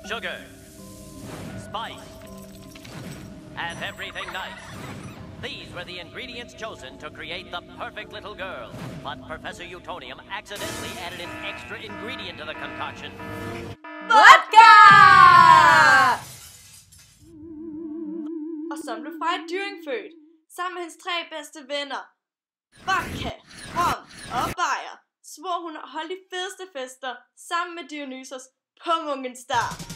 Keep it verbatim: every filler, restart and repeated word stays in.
sugar, spice, and everything nice. These were the ingredients chosen to create the perfect little girl. But Professor Utonium accidentally added an extra ingredient to the concoction. Vodka! Og som blev Freja Dyring født, sammen med hendes tre bedste venner, vodka, rom og bajer, svor hun at holde de fedeste fester sammen med Dionysos på Munkensdam.